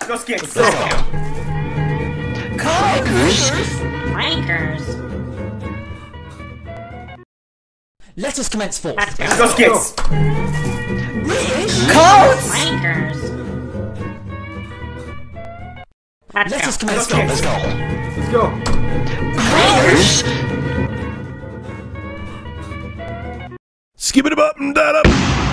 Go Skits. Let's go. Clankers. Clankers. Let us commence forth. Let's Go go. Skits. Coats. Clankers. Let us commence Let's forth. go. Let's Let's go. go. Clankers. Skip it up and that up.